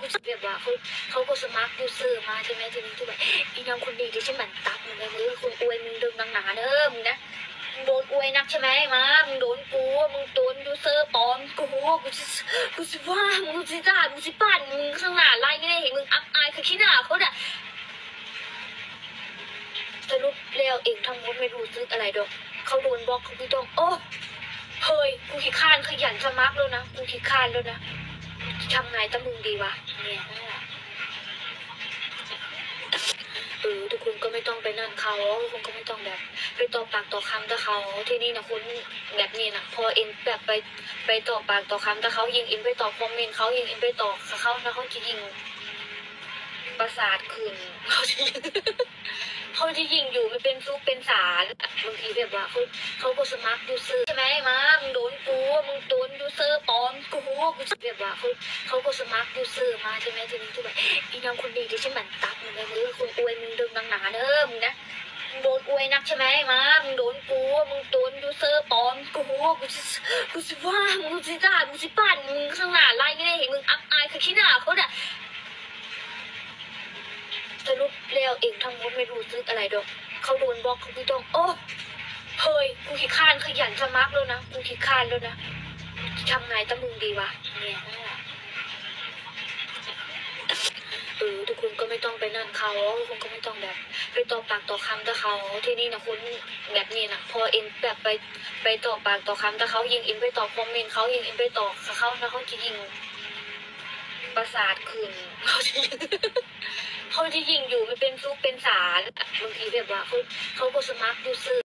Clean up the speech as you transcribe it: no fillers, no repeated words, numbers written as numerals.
แบบว่าเขาก็สมัครยูเซอร์มาใช่ไหมทีนี้ที่แบบอีน้องคนดีที่ฉันมันตักมึงเลยคนอวยมึงดึงหนาเด้อมึงนะมึงโดนอวยนักใช่ไหมมามึงโดนกูมึงโดนยูเซอร์ปลอมกูสิว่ามึงสิด่ามึงสิปั่นมึงข้างหน้าไล่ไม่ได้เห็นมึงอับอายคือขี้หน้าเขาด่ะสรุปแล้วเองทั้งหมดไม่รู้สึกอะไรดอกเขาโดนบล็อกเขาไม่ต้องโอ้เฮ้ยกูขี้ข้านขยันสมัครแล้วนะกูขี้ข้านแล้วนะทำไงตั้งมึงดีวะเนี่ยทุกคนก็ไม่ต้องไปนั่นเขาทุกคนก็ไม่ต้องแบบไปต่อปากต่อคำกับเขาที่นี่นะคุณแบบนี้นะพอเอ็นแบบไปต่อปากต่อคำกับเขายิงเอ็นไปต่อคอมเมนต์เขายิงเอ็นไปต่อเขาแล้วเขาจะยิงประสาทขึ้นเขาจะยิงอยู่ไม่เป็นซุปเป็นสารบางทีแบบว่าเขาก็สมัครยูเซอร์ใช่ไหมมามึงโดนกูมึงโดนยูเซอร์ปลอมกูแบบว่าเขาก็สมัครยูเซอร์มาใช่ไหมทีนี้ที่แบบอีน้องคนดีที่ฉันมันตักมึงเลยคนอวยมึงดึงหนาเด้อมึงนะมึงโดนอวยนักใช่ไหมมามึงโดนกูมึงโดนยูเซอร์ปลอมกูสิว่ามึงสิด่ามึงสิปั่นมึงข้างหน้าไล่ไม่ได้เห็นมึงอับอายคือขี้หน้าเขาด่ะสรุปแล้วเองทั้งหมดไม่รู้สึกอะไรดอกเขาโดนบล็อกเขาไม่ต้องโอ้เฮ้ยกูขี้ข้านขยันสมัครแล้วนะกูขี้ข้านแล้วนะทำไงตั้งมึงดีวะเนี่ยทุกคนก็ไม่ต้องไปนั่นเขาทุกคนก็ไม่ต้องแบบไปต่อปากต่อคำกับเขาที่นี่นะคุณแบบนี้นะพอเอ็นแบบไปต่อปากต่อคำกับเขายิงเอ็นไปต่อคอมเมนต์เขายิงเอ็นไปต่อเขาแล้วเขาจะยิงประสาทขึ้นเขาจะยิงอยู่ไม่เป็นซุปเป็นสารบางทีแบบว่าเขาก็สมัครยูเซอร์